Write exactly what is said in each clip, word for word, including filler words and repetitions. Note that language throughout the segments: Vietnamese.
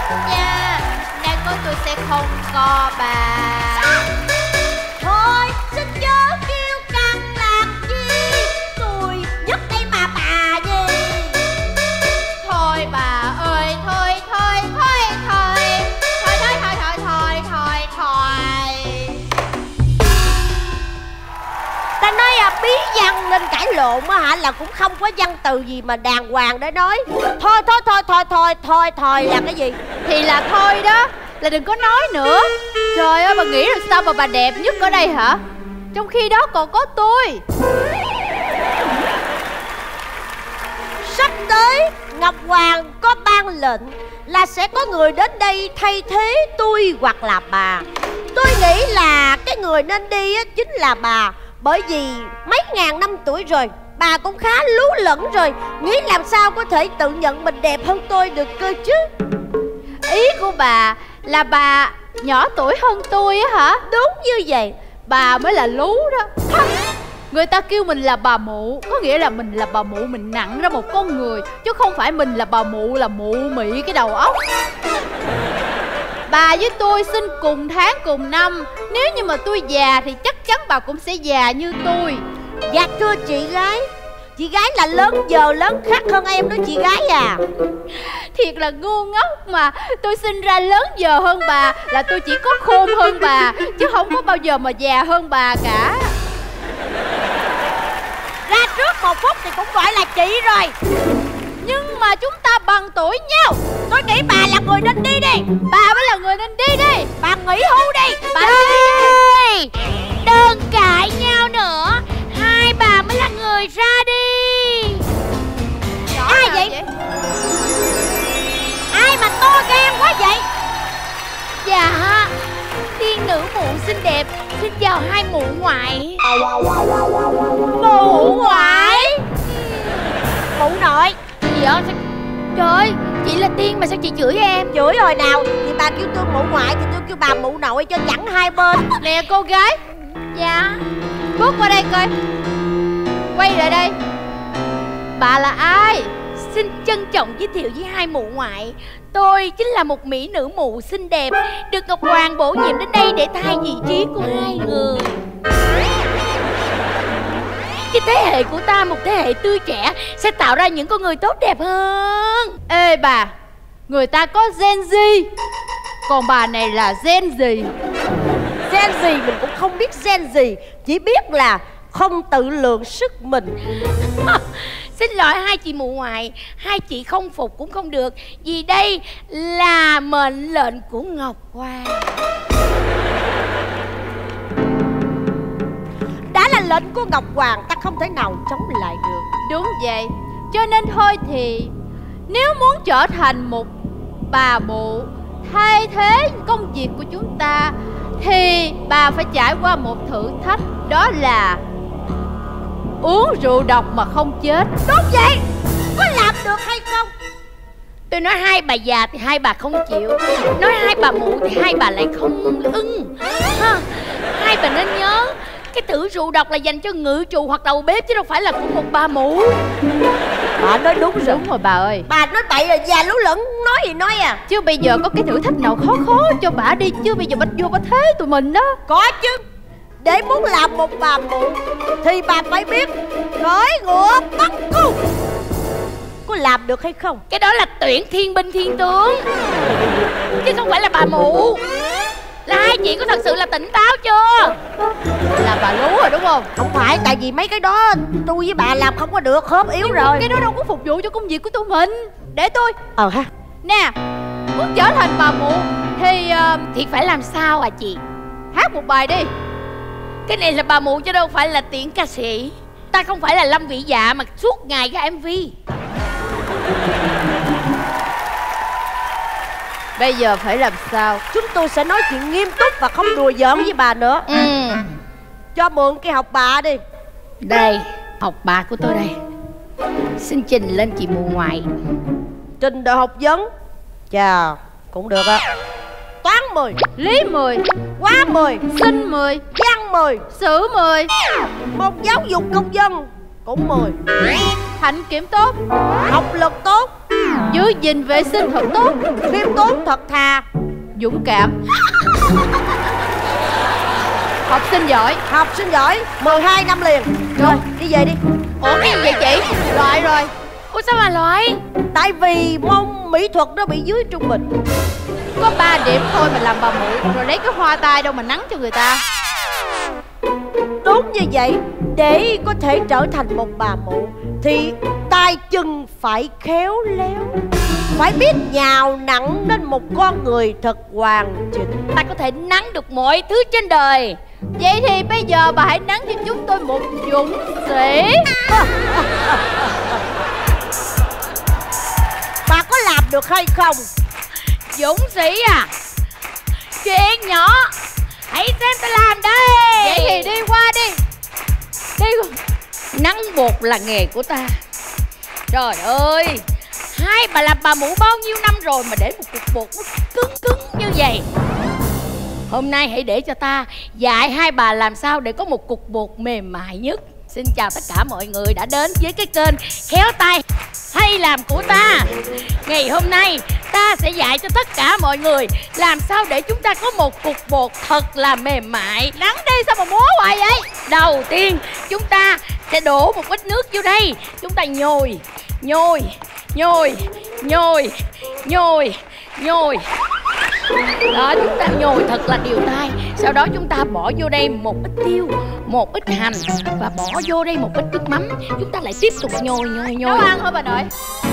nha. Nay có tôi sẽ không có bà. Thôi xin chớ kêu căng làm chi, tôi nhất đây mà bà gì. Thôi bà ơi, thôi thôi thôi thôi thôi thôi thôi thôi thôi thôi thôi. Ta nói à, bí văn nên cãi lộn á hả, là cũng không có văn từ gì mà đàng hoàng để nói. Thôi thôi thôi thôi thôi thôi thôi là cái gì? Thì là thôi đó, là đừng có nói nữa. Trời ơi, bà nghĩ là sao mà bà đẹp nhất ở đây hả? Trong khi đó còn có tôi. Sắp tới Ngọc Hoàng có ban lệnh là sẽ có người đến đây thay thế tôi hoặc là bà. Tôi nghĩ là cái người nên đi á, chính là bà. Bởi vì mấy ngàn năm tuổi rồi, bà cũng khá lú lẫn rồi. Nghĩ làm sao có thể tự nhận mình đẹp hơn tôi được cơ chứ. Ý của bà là bà nhỏ tuổi hơn tôi á hả? Đúng như vậy. Bà mới là lú đó. Người ta kêu mình là bà mụ, có nghĩa là mình là bà mụ, mình nặng ra một con người, chứ không phải mình là bà mụ là mụ mị cái đầu óc. Bà với tôi sinh cùng tháng cùng năm. Nếu như mà tôi già thì chắc chắn bà cũng sẽ già như tôi. Dạ thưa chị gái, chị gái là lớn giờ lớn khác hơn em đó chị gái à. Thiệt là ngu ngốc mà. Tôi sinh ra lớn giờ hơn bà, là tôi chỉ có khôn hơn bà, chứ không có bao giờ mà già hơn bà cả. Ra trước một phút thì cũng gọi là chị rồi. Nhưng mà chúng ta bằng tuổi nhau. Tôi nghĩ bà là người nên đi đi. Bà mới là người nên đi đi. Bà nghỉ hưu đi. Bà đi đi. Đừng cãi nhau nữa, hai bà mới là người ra đi. Rõ ai vậy? vậy Ai mà to gan quá vậy? Dạ, tiên nữ mụ xinh đẹp, xin chào hai mụ ngoại. Mụ ngoại? Mụ nội? Gì đó? Trời ơi, chị là tiên mà sao chị chửi em? Chửi hồi nào? Thì bà kêu tôi mụ ngoại thì tôi kêu bà mụ nội cho chẳng hai bên. Nè cô gái. Dạ. Bước qua đây coi. Quay lại đây. Bà là ai? Xin trân trọng giới thiệu với hai mụ ngoại, tôi chính là một mỹ nữ mụ xinh đẹp, được Ngọc Hoàng bổ nhiệm đến đây để thay vị trí của hai người. Cái thế hệ của ta, một thế hệ tươi trẻ, sẽ tạo ra những con người tốt đẹp hơn. Ê bà, người ta có Gen Z, còn bà này là Gen gì? Gen gì mình cũng không biết gen gì, chỉ biết là không tự lượng sức mình. Xin lỗi hai chị mụ ngoại, hai chị không phục cũng không được, vì đây là mệnh lệnh của Ngọc Hoàng. Đã là lệnh của Ngọc Hoàng, ta không thể nào chống lại được. Đúng vậy. Cho nên thôi thì nếu muốn trở thành một bà mụ thay thế công việc của chúng ta, thì bà phải trải qua một thử thách. Đó là uống rượu độc mà không chết. Đúng vậy. Có làm được hay không? Tôi nói hai bà già thì hai bà không chịu, nói hai bà mụ thì hai bà lại không ưng ha. Hai bà nên nhớ, cái thử rượu độc là dành cho ngự trù hoặc đầu bếp, chứ đâu phải là của một bà mụ. Bà nói đúng rồi. Đúng rồi bà ơi. Bà nói bậy là già lú lẫn, nói gì nói à. Chứ bây giờ có cái thử thách nào khó khó cho bà đi, chứ bây giờ bà vô bà thế tụi mình đó. Có chứ. Để muốn làm một bà mụ thì bà phải biết cưỡi ngựa bắt cung. Có làm được hay không? Cái đó là tuyển thiên binh thiên tướng, chứ không phải là bà mụ. Là hai chị có thật sự là tỉnh táo chưa? Là bà lú rồi đúng không? Không phải, tại vì mấy cái đó tôi với bà làm không có được, khớp yếu rồi. Cái đó đâu có phục vụ cho công việc của tụi mình. Để tôi. Ờ ha. Nè, muốn trở thành bà mụ thì uh, thì phải làm sao à chị? hát một bài đi. Cái này là bà mụ chứ đâu phải là tiễn ca sĩ. Ta không phải là Lâm Vĩ Dạ mà suốt ngày ra em vê. Bây giờ phải làm sao? Chúng tôi sẽ nói chuyện nghiêm túc và không đùa giỡn với bà nữa. Ừ. Cho mượn cái học bạ đi. Đây, học bạ của tôi đây. Xin trình lên chị mụ ngoại. Trình độ học vấn. Chà, cũng được á. Toán mười, lý mười, hóa mười, sinh mười, văn mười, sử mười. Môn giáo dục công dân cũng mười. Hạnh kiểm tốt, học lực tốt, giữ gìn vệ sinh thật tốt, khiêm tốn thật thà, dũng cảm, học sinh giỏi. Học sinh giỏi mười hai năm liền. Rồi đi về đi. Ủa cái gì vậy chị? Loại rồi. Ủa sao mà loại? Tại vì môn mỹ thuật nó bị dưới trung bình. Có ba điểm thôi mà làm bà mụ, rồi lấy cái hoa tai đâu mà nắng cho người ta. Đúng như vậy. Để có thể trở thành một bà mụ thì tay chân phải khéo léo, phải biết nhào nặn nên một con người thật hoàn chỉnh. Ta có thể nắng được mọi thứ trên đời. Vậy thì bây giờ bà hãy nắng cho chúng tôi một dũng sĩ. Bà có làm được hay không? Dũng sĩ à? Chuyện nhỏ, hãy xem ta làm đây. Vậy thì đi qua đi. Đi. Nắng bột là nghề của ta. Trời ơi, hai bà làm bà mụ bao nhiêu năm rồi mà để một cục bột nó cứng cứng như vậy. Hôm nay hãy để cho ta dạy hai bà làm sao để có một cục bột mềm mại nhất. Xin chào tất cả mọi người đã đến với cái kênh Khéo Tay Hay Làm của ta. Ngày hôm nay ta sẽ dạy cho tất cả mọi người làm sao để chúng ta có một cục bột thật là mềm mại. Nắng đi sao mà múa hoài vậy? Đầu tiên chúng ta sẽ đổ một ít nước vô đây. Chúng ta nhồi, nhồi, nhồi, nhồi, nhồi, nhồi. Đó, chúng ta nhồi thật là đều tay. Sau đó chúng ta bỏ vô đây một ít tiêu, một ít hành và bỏ vô đây một ít nước mắm. Chúng ta lại tiếp tục nhồi, nhồi, nhồi. Nấu ăn hả bà nội?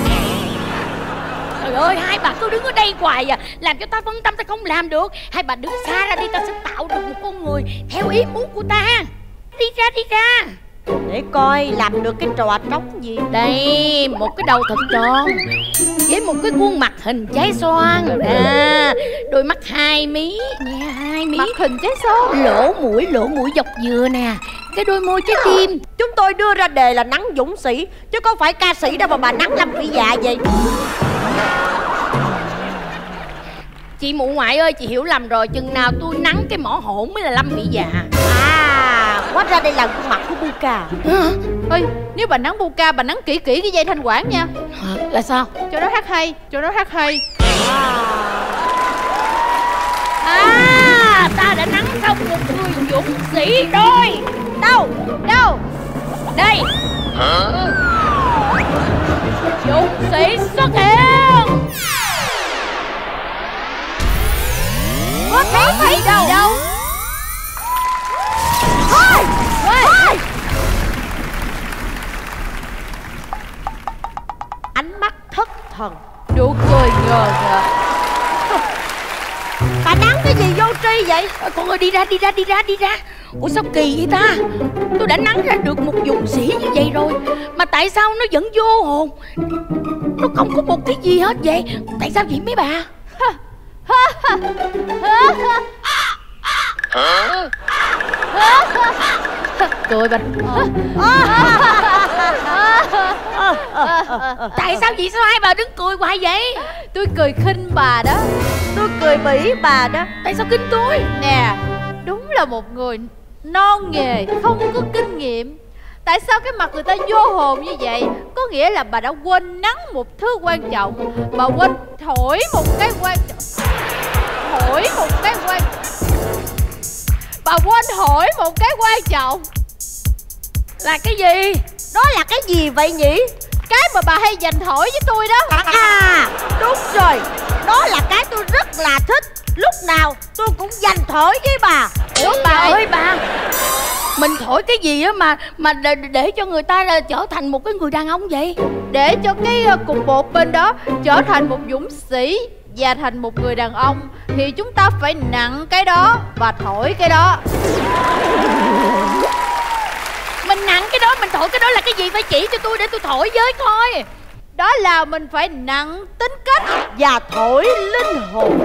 Trời ơi, hai bà cứ đứng ở đây hoài à, làm cho ta phân tâm, ta không làm được. Hai bà đứng xa ra đi, ta sẽ tạo được một con người theo ý muốn của ta. Đi ra, đi ra. Để coi làm được cái trò trống gì. Đây, một cái đầu thật tròn với một cái khuôn mặt hình trái xoan. À, đôi mắt hai mí nha, hai mí. Mặt hình trái xoan. Lỗ mũi, lỗ mũi dọc dừa nè. Cái đôi môi trái tim. Chúng tôi đưa ra đề là nắng dũng sĩ, chứ không phải ca sĩ đâu mà bà nắng Lâm Vĩ Dạ vậy. Chị mụ ngoại ơi, chị hiểu lầm rồi. Chừng nào tôi nắng cái mỏ hổn mới là Lâm Vĩ Dạ. À, hóa ra đây là khuôn mặt của Buka. Ơi, nếu bà nắng Buka, bà nắng kỹ kỹ cái dây thanh quản nha. Hả? Là sao? Cho nó hát hay, cho nó hát hay. À, ta đã nắng xong một người dũng sĩ rồi. Đâu? Đâu? Đây. Hả? Dũng sĩ xuất hiện. Có thấy thấy đâu? Đâu? Thôi! Thôi! Ánh mắt thất thần, Nụ cười ngờ ngợ. bà nắng cái gì vô tri vậy? À, con ơi, đi ra, đi ra, đi ra, đi ra. Ủa sao kỳ vậy ta? Tôi đã nắng ra được một dũng sĩ như vậy rồi mà tại sao nó vẫn vô hồn? Nó không có một cái gì hết vậy. Tại sao vậy mấy bà? Cười bà. Tại sao vậy? Sao hai bà đứng cười hoài vậy? Tôi cười khinh bà đó. Tôi cười bỉ bà đó. Tại sao kinh tôi? Nè, đúng là một người non nghề, không có kinh nghiệm. Tại sao cái mặt người ta vô hồn như vậy? Có nghĩa là bà đã quên nắng một thứ quan trọng. Bà quên thổi một cái quan trọng. Thổi một cái quan Bà quên thổi một cái quan trọng. Là cái gì? Đó là cái gì vậy nhỉ? Cái mà bà hay dành thổi với tôi đó. À, đúng rồi. Đó là cái tôi rất là thích. Lúc nào tôi cũng dành thổi với bà. Ủa bà ơi bà, mình thổi cái gì á mà mà để, để cho người ta là trở thành một cái người đàn ông vậy? Để cho cái uh, cục bột bên đó trở thành một dũng sĩ và thành một người đàn ông thì chúng ta phải nặng cái đó và thổi cái đó. Mình nặng cái đó, mình thổi cái đó là cái gì? Phải chỉ cho tôi để tôi thổi với coi. Đó là mình phải nặng tính cách và thổi linh hồn.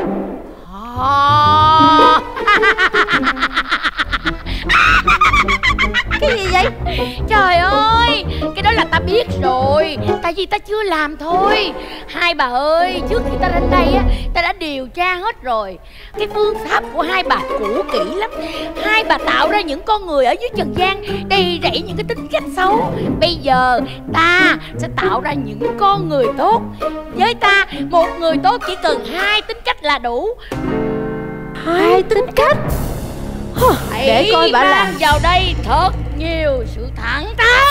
À. Cái gì vậy? Trời ơi, cái đó là ta biết rồi, tại vì ta chưa làm thôi. Hai bà ơi, trước khi ta đến đây á, ta đã điều tra hết rồi. Cái phương pháp của hai bà cũ kỹ lắm. Hai bà tạo ra những con người ở dưới trần gian đầy rẫy những cái tính cách xấu. Bây giờ ta sẽ tạo ra những con người tốt. Với ta, một người tốt chỉ cần hai tính cách là đủ. Hai tính cách? Hãy để coi bà mang làm. vào đây thật nhiều sự thẳng thắn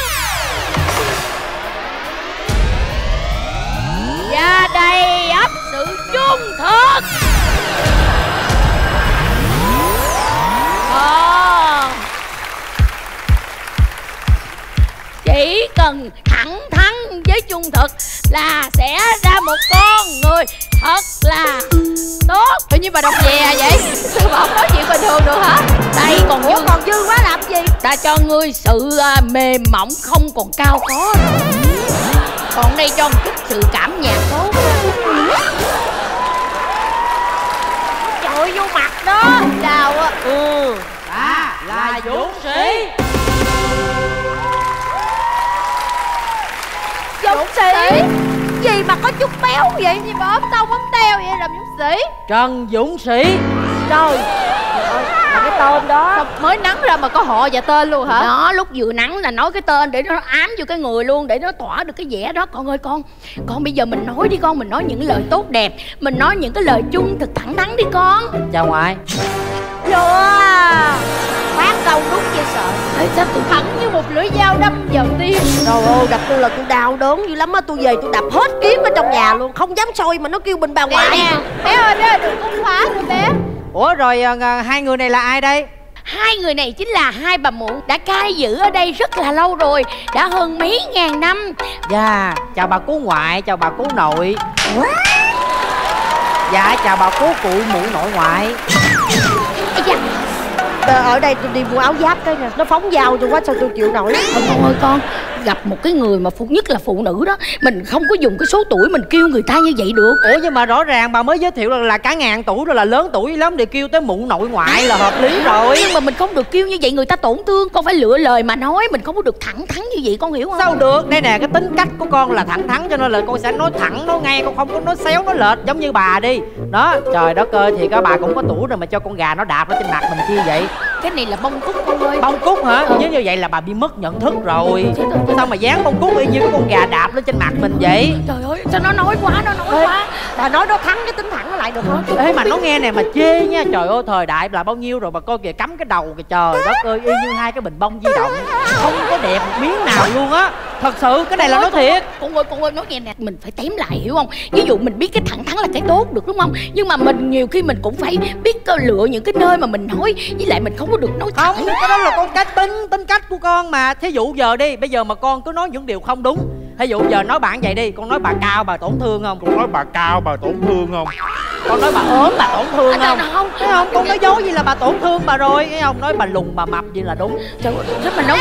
và đầy ắp sự trung thực. Còn chỉ cần thẳng thắn với trung thực là sẽ ra một con người thật là tốt. Tự nhiên bà đọc về vậy? Sao bà không nói chuyện bình thường được hả? Đây còn Ủa dư, còn dư quá làm gì? ta cho ngươi sự uh, mềm mỏng không còn cao có rồi. Còn đây cho một chút sự cảm nhạc tốt. Trời vô mặt đó. Đau á. Ừ. Ta là dũng sĩ. Dũng sĩ? Gì mà có chút béo vậy? Gì mà ốm tông ốm teo vậy làm dũng sĩ? Trần Dũng Sĩ. Trời ơi, là cái tên đó. Sao mới nắng ra mà có họ và tên luôn hả? Đó, lúc vừa nắng là nói cái tên để nó ám vô cái người luôn, để nó tỏa được cái vẻ đó. Con ơi con, con bây giờ mình nói đi con, mình nói những lời tốt đẹp, mình nói những cái lời trung thực thẳng thắn đi con. Chào ngoại. Chưa. Phát câu đúng vậy sợ. Ê, sao tôi thẳng như một lưỡi dao đâm vào tim. Trời ơi, đập tôi là tôi đau đớn dữ lắm á. Tôi về tôi đập hết kiếm ở trong nhà luôn. Không dám soi mà nó kêu bình bà ngoại. Nè, bé ơi bé ơi, đừng cung phá nữa bé. Ủa rồi à, hai người này là ai đây? Hai người này chính là hai bà mụ đã cai giữ ở đây rất là lâu rồi, đã hơn mấy ngàn năm. Dạ, chào bà cố ngoại, chào bà cố nội. Dạ, chào bà cố cụ mụ nội ngoại. Ây da, Ở đây tôi đi mua áo giáp cái nè, nó phóng dao tôi quá sao tôi chịu nổi. Con, con ơi con, gặp một cái người mà phụ nhất là phụ nữ đó, mình không có dùng cái số tuổi mình kêu người ta như vậy được. Ủa nhưng mà rõ ràng bà mới giới thiệu là, là cả ngàn tuổi rồi, là lớn tuổi lắm, để kêu tới mụ nội ngoại là hợp lý rồi. Nhưng mà mình không được kêu như vậy, người ta tổn thương. Con phải lựa lời mà nói, mình không có được thẳng thắn như vậy, con hiểu không? Sao được, đây nè, cái tính cách của con là thẳng thắn, cho nên là con sẽ nói thẳng, nói ngay, con không có nói xéo, nói lệch giống như bà đi. Đó, trời đất ơi, thì các bà cũng có tuổi rồi mà cho con gà nó đạp ở trên mặt mình chi vậy? Cái này là bông cúc con ơi. Bông cúc hả? Ừ. Nếu như vậy là bà bị mất nhận thức rồi. Sao mà dán bông cúc y như cái con gà đạp lên trên mặt mình vậy? Trời ơi, sao nó nói quá, nó nói Ê, quá. bà nói nó thắng cái tính thẳng nó lại được không? Ê mà nó nghe nè mà chê nha. Trời ơi, thời đại là bao nhiêu rồi, bà coi kìa, cắm cái đầu kìa, trời đất ơi, y như hai cái bình bông di động, không có đẹp một miếng nào luôn á. Thật sự cái này là nói thiệt. Con ơi, con ơi, nói nghe nè, mình phải tém lại hiểu không? Ví dụ mình biết cái thẳng thắn là cái tốt được đúng không? Nhưng mà mình nhiều khi mình cũng phải biết cơ lựa những cái nơi mà mình nói, với lại mình không có được nói thẳng. Không, cái đó là con cách tính, tính cách của con mà. Thí dụ giờ đi, bây giờ mà con cứ nói những điều không đúng. Thí dụ giờ nói bạn vậy đi, con nói bà cao bà tổn thương không? Con nói bà cao bà tổn thương không? Con nói bà ốm bà tổn thương À, không? không, Thấy không? Con nói dối gì là bà tổn thương bà rồi, thấy không? Nói bà lùn bà mập gì là đúng. Trời ơi, sao mình nói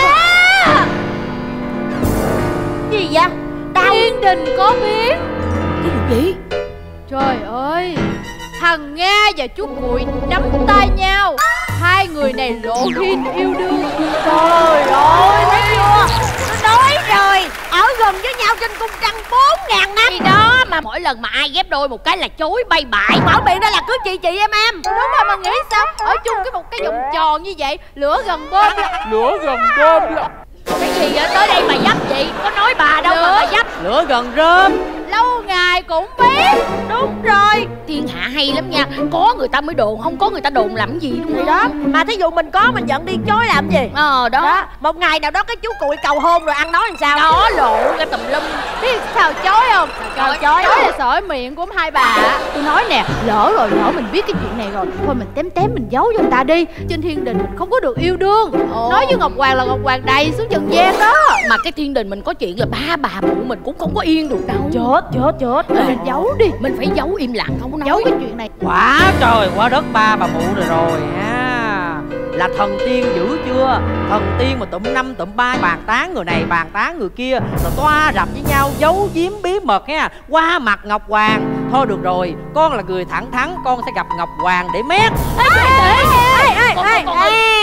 Gì vậy? Đau. Thiên đình có biết. cái gì vậy? Trời ơi, thằng Nga và chú Cuội nắm tay nhau. Hai người này lộ hin yêu đương. Trời ơi, thấy chưa? Tôi nói rồi, ở gần với nhau trên cung trăng bốn ngàn năm. Gì đó mà mỗi lần mà ai ghép đôi một cái là chối bay bại. Mở miệng ra là cứ chị chị em em. Đúng rồi, mà nghĩ sao ở chung cái một cái vòng tròn như vậy, lửa gần bơm. Lửa gần bơm là Cái gì vậy? Tới đây bà dấp gì? Có nói bà đâu mà bà dấp. Lửa gần rơm. Lâu ngày cũng biết. Đúng rồi. Thiên hạ hay lắm nha, có người ta mới đồn, không có người ta đồn làm gì đúng Thì không? đó, mà thí dụ mình có mình giận đi chối làm gì? Ờ đó. Đó, một ngày nào đó cái chú Cuội cầu hôn rồi ăn nói làm sao? Đó lộ ra tùm lum. Biết sao chối không? Sao chối chối? là sỏi miệng của hai bà. Tôi nói nè, lỡ rồi, lỡ mình biết cái chuyện này rồi, thôi mình tém tém mình giấu cho người ta đi. Trên thiên đình mình không có được yêu đương. Ồ. Nói với Ngọc Hoàng là Ngọc Hoàng đầy xuống trần gian đó. Mà cái thiên đình mình có chuyện là ba bà mụ mình cũng không có yên được đâu. Chết, chết, chết. Mình mình giấu đi. Mình phải giấu im lặng không có nói. Giấu cái chuyện này. Quá trời quá đất ba bà mụ rồi rồi ha. Là thần tiên dữ chưa? Thần tiên mà tụm năm tụm ba bàn tán người này bàn tán người kia, rồi toa rập với nhau giấu giếm bí mật ha, qua mặt Ngọc Hoàng. Thôi được rồi, con là người thẳng thắn, con sẽ gặp Ngọc Hoàng để mét. Ê, ê, ê, Con- ê, con- con- ê.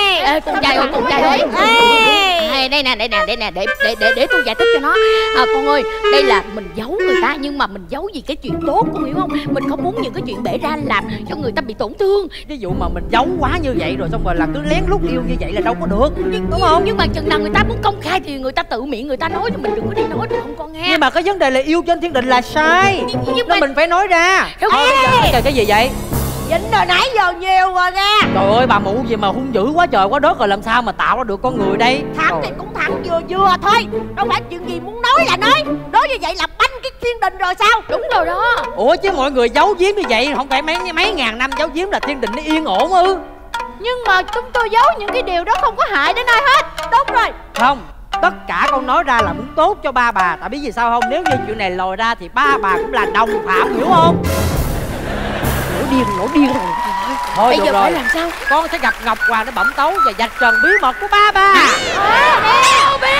Ê con trai ơi, con trai ơi. Ê, đây nè, đây nè, đây nè, để để để để tôi giải thích cho nó. À, con ơi, đây là mình giấu người ta, nhưng mà mình giấu vì cái chuyện tốt, con hiểu không? Mình không muốn những cái chuyện bể ra làm cho người ta bị tổn thương. Ví dụ mà mình giấu quá như vậy rồi xong rồi là cứ lén lút yêu như vậy là đâu có được, đúng không? Nhưng mà chừng nào người ta muốn công khai thì người ta tự miệng người ta nói, thì mình đừng có đi nói, được không con nghe? Nhưng mà cái vấn đề là yêu trên thiên đình là sai, nhưng nên mà mình phải nói ra. Thôi, Thôi bây giờ trời, cái gì vậy? Dính rồi, nãy giờ nhiều rồi nha. Trời ơi bà mụ gì mà hung dữ quá trời quá đất, rồi làm sao mà tạo ra được con người đây? Thẳng thì cũng thẳng vừa vừa thôi, đâu phải chuyện gì muốn nói là nói. Nói như vậy là banh cái thiên đình rồi sao? Đúng rồi đó. Ủa chứ mọi người giấu giếm như vậy không phải mấy mấy ngàn năm giấu giếm là thiên đình nó yên ổn ư? Nhưng mà chúng tôi giấu những cái điều đó không có hại đến ai hết. Đúng rồi. Không, tất cả con nói ra là muốn tốt cho ba bà. Tại biết vì sao không? Nếu như chuyện này lòi ra thì ba bà cũng là đồng phạm, hiểu không? Nổ điên, nổ điên rồi. Thôi Bây được giờ rồi, phải làm sao? con sẽ gặp Ngọc Hoàng để bẩm tấu và vạch trần bí mật của ba bà. À, đeo biết.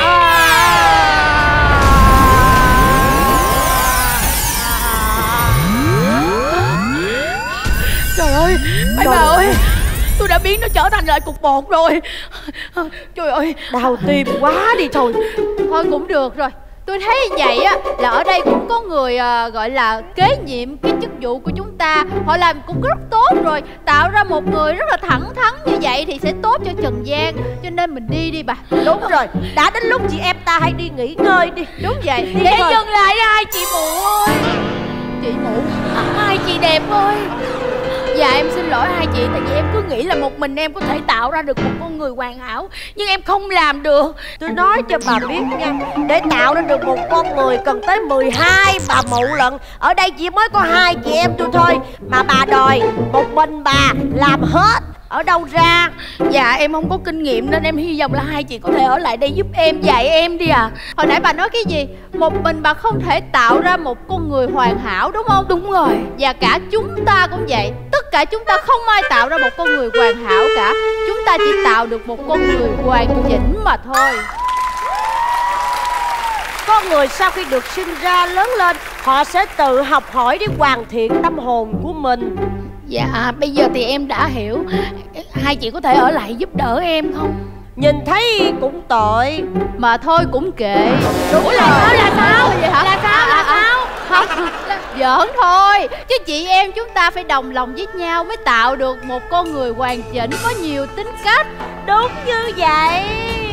Trời ơi, mấy bà ơi, tôi đã biến nó trở thành lại cục bột rồi. Trời ơi, đau tim quá đi thôi. Thôi cũng được rồi. Tôi thấy vậy á là ở đây cũng có người à, gọi là kế nhiệm cái chức vụ của chúng ta. Họ làm cũng rất tốt rồi, tạo ra một người rất là thẳng thắn như vậy thì sẽ tốt cho Trần gian. Cho nên mình đi đi bà. Đúng rồi, đã đến lúc chị em ta hãy đi nghỉ ngơi đi. Đúng vậy. đi Để dừng lại hai chị mụ ơi. chị mụ. À, hai chị đẹp ơi. Dạ em xin lỗi hai chị, tại vì em cứ nghĩ là một mình em có thể tạo ra được một con người hoàn hảo, nhưng em không làm được. Tôi nói cho bà biết nha, để tạo ra được một con người cần tới mười hai bà mụ lận. Ở đây chỉ mới có hai chị em tôi thôi, mà bà đòi một mình bà làm hết. Ở đâu ra? Dạ em không có kinh nghiệm nên em hy vọng là hai chị có thể ở lại đây giúp em, dạy em đi à. Hồi nãy bà nói cái gì? Một mình bà không thể tạo ra một con người hoàn hảo đúng không? Đúng rồi. Và cả chúng ta cũng vậy. Tất cả chúng ta không ai tạo ra một con người hoàn hảo cả. Chúng ta chỉ tạo được một con người hoàn chỉnh mà thôi. Con người sau khi được sinh ra lớn lên, họ sẽ tự học hỏi để hoàn thiện tâm hồn của mình. Dạ bây giờ thì em đã hiểu. Hai chị có thể ở lại giúp đỡ em không? Nhìn thấy cũng tội. Mà thôi cũng kệ. Đúng Ủa rồi. là sao, là sao? Vậy hả? Là sao, là sao? Không, giỡn thôi. Chứ chị em chúng ta phải đồng lòng với nhau mới tạo được một con người hoàn chỉnh, có nhiều tính cách. Đúng như vậy.